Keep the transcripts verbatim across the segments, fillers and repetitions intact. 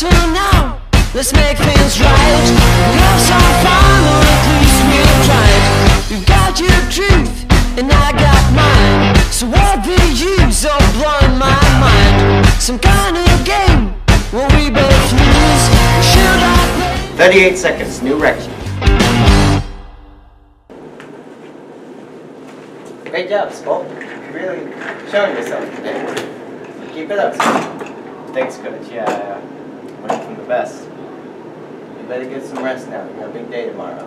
So now, let's make things right. We have some fun, or at least we've tried. You've got your truth, and I got mine. So what the use of blowing my mind? Some kind of game where we both lose. Should I play? thirty-eight seconds, new record. Great job, Spolt. Really showing yourself today. Keep it up, Spolt. Thanks, Coach. Yeah, yeah. Learn from the best. You better get some rest now. You got a big day tomorrow.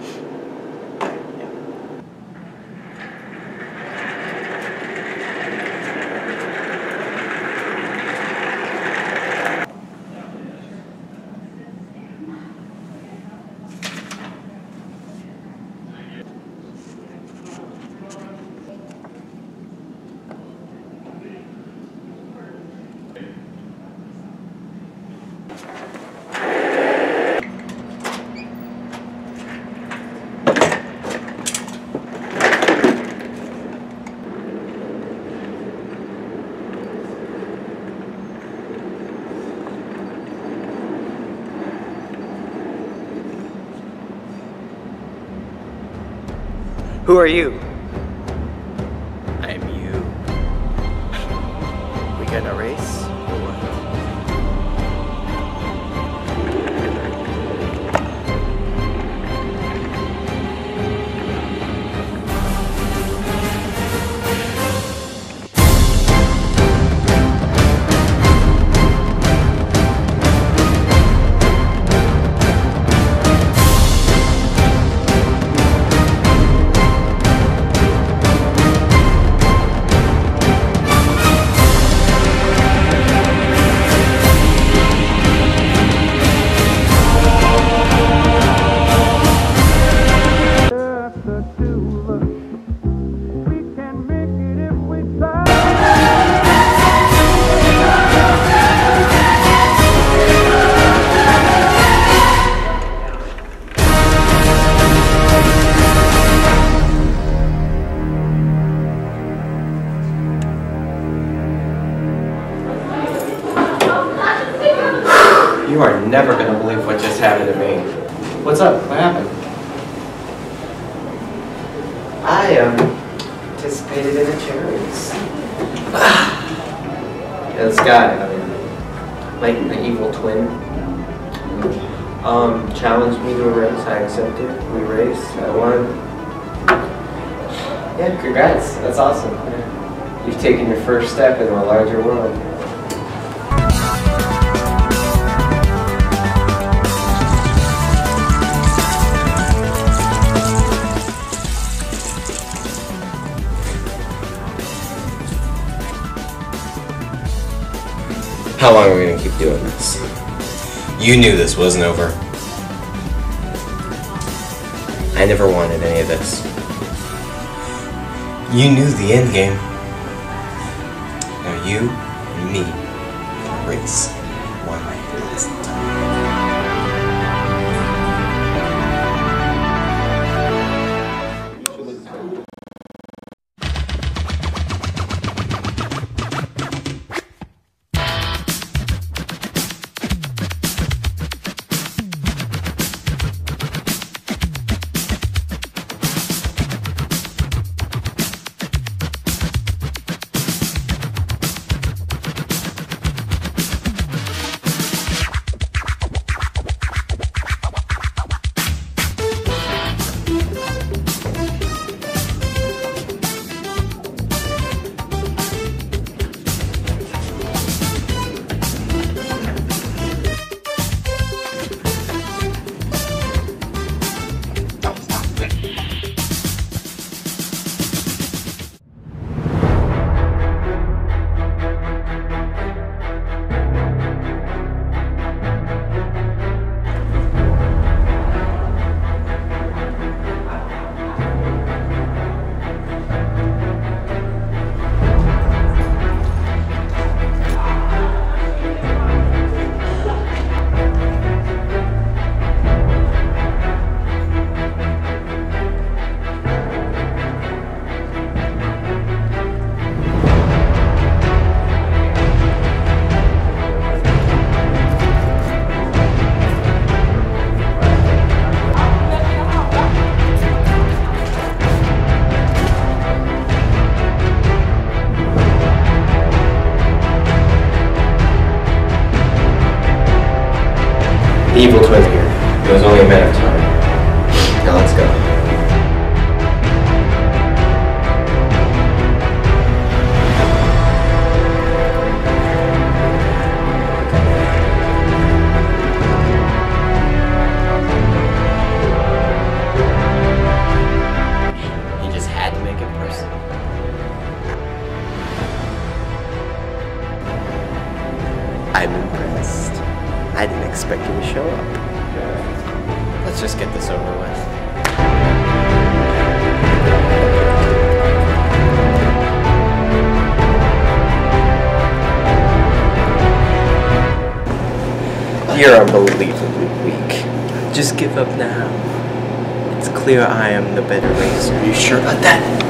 Who are you? I'm you. We gonna race or what? You are never going to believe what just happened to me. What's up? What happened? I um, participated in a charity race. Yeah, this guy, I mean, like the evil twin, um, challenged me to a race. I accepted. We raced. I won. Yeah, congrats. That's awesome. Yeah. You've taken your first step into a larger world. How long are we gonna keep doing this? You knew this wasn't over. I never wanted any of this. You knew the end game. Now you and me race one last time. over with. You're unbelievably weak. Just give up now. It's clear I am the better racer. Are you sure about that?